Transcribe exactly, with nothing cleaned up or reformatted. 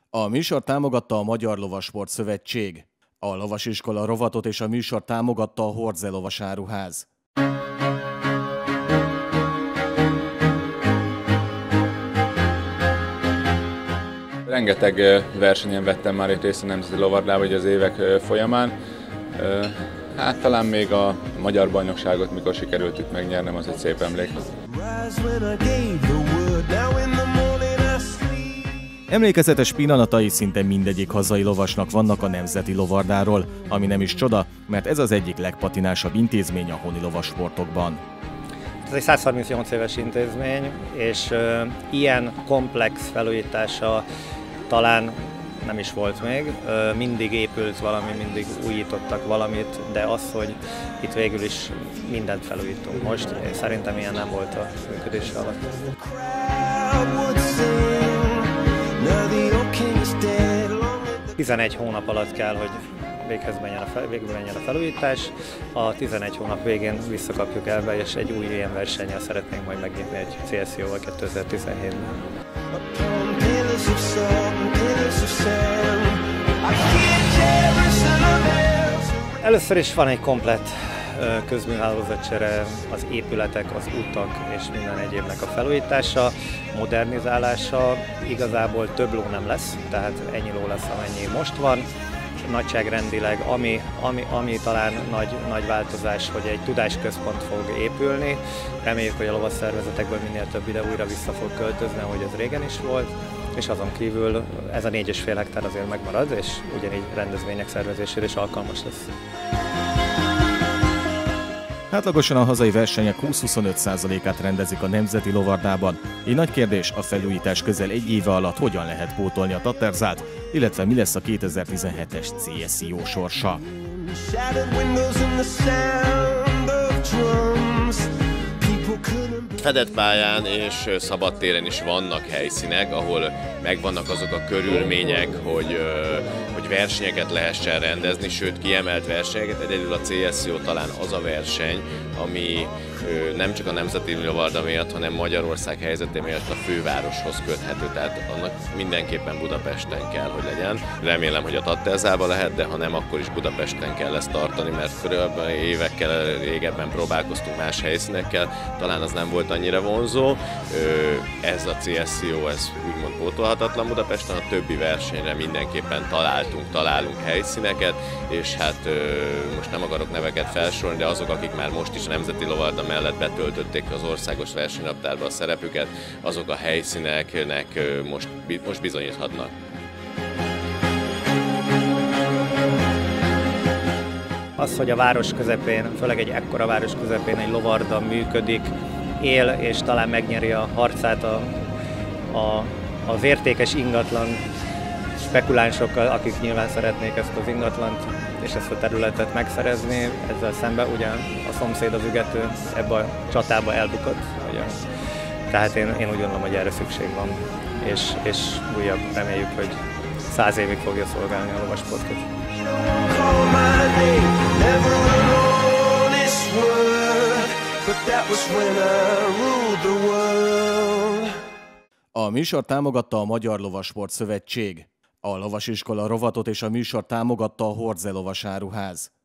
A műsor támogatta a Magyar Lovasport Szövetség. A Lovasiskola rovatot és a műsor támogatta a Horze Lovasáruház. Rengeteg versenyen vettem már itt részt a nemzeti lovardában az évek folyamán. Hát talán még a magyar bajnokságot, mikor sikerült itt megnyernem, az egy szép emlék. Emlékezetes pillanatai szinte mindegyik hazai lovasnak vannak a nemzeti lovardáról, ami nem is csoda, mert ez az egyik legpatinásabb intézmény a honi lovasportokban. Ez egy százharmincnyolc éves intézmény, és uh, ilyen komplex felújítása talán nem is volt még. Uh, mindig épült valami, mindig újítottak valamit, de az, hogy itt végül is mindent felújítunk most, én szerintem ilyen nem volt a működés alatt. tizenegy hónap alatt kell, hogy véghez menjen a, fel, végül menjen a felújítás. A tizenegy hónap végén visszakapjuk elbe, és egy új ilyen versennyel szeretnénk majd megnyitni egy cé es i ó-val kétezer-tizenhétben. Először is van egy komplett közműhálózatcsere, az épületek, az utak és minden egyébnek a felújítása, modernizálása. Igazából több ló nem lesz, tehát ennyi ló lesz, amennyi most van. Nagyságrendileg, ami, ami, ami talán nagy, nagy változás, hogy egy tudásközpont fog épülni. Reméljük, hogy a lovasszervezetekből minél több ide újra vissza fog költözni, ahogy ez régen is volt. És azon kívül ez a négy és fél hektár azért megmarad, és ugyanígy rendezvények szervezésére is alkalmas lesz. Átlagosan a hazai versenyek húsz-huszonöt százalékát rendezik a nemzeti lovardában. Így nagy kérdés, a felújítás közel egy éve alatt hogyan lehet pótolni a Tattersát, illetve mi lesz a kétezer-tizenhetes cé es i ó sorsa. Fedett pályán és szabadtéren is vannak helyszínek, ahol megvannak azok a körülmények, hogy, hogy versenyeket lehessen rendezni, sőt kiemelt versenyeket. Egyedül a cé es i ó talán az a verseny, ami nem csak a nemzeti lovarda miatt, hanem Magyarország helyzete miatt a fővároshoz köthető, tehát annak mindenképpen Budapesten kell, hogy legyen. Remélem, hogy a Tattersában lehet, de ha nem, akkor is Budapesten kell ezt tartani, mert körülbelül évekkel régebben próbálkoztunk más helyszínekkel, talán az nem volt annyira vonzó. Ez a cé es i ó, ez úgymond pótolhatatlan Budapesten, a többi versenyre mindenképpen találtunk, találunk helyszíneket, és hát most nem akarok neveket felsorolni, de azok, akik már most is a nemzeti lovarda mellett betöltötték az országos versenynaptárba a szerepüket, azok a helyszíneknek most, most bizonyíthatnak. Az, hogy a város közepén, főleg egy ekkora város közepén egy lovarda működik, él és talán megnyeri a harcát a, a, az értékes ingatlan spekulánsokkal, akik nyilván szeretnék ezt az ingatlant és ezt a területet megszerezni. Ezzel szemben ugye a szomszéd, az ügető ebbe a csatába elbukott. Ugye. Tehát én, én úgy gondolom, hogy erre szükség van, és, és újabb reméljük, hogy száz évig fogja szolgálni a lovasportot. A műsor támogatta a Magyar Lovasport Szövetség. A Lovasiskola rovatot és a műsor támogatta a Horze Lovasáruház.